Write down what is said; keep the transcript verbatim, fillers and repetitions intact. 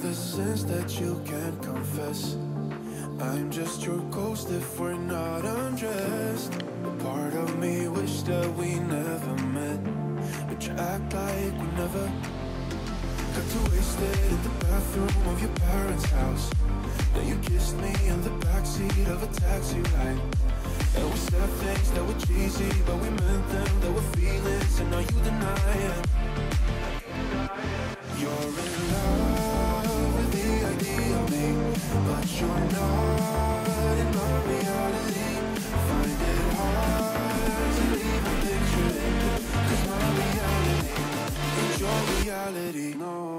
the sins that you can't confess. I'm just your ghost if we're not undressed. A part of me wish that we never met, but you act like we never. Got too wasted in the bathroom of your parents' house. Then you kissed me in the backseat of a taxi ride. And we said things that were cheesy, but we meant them, there were feelings, and now you deny it. You're in love with the idea of me, but you're not in my reality. Find it hard to even picture it, 'cause my reality ain't your reality, no.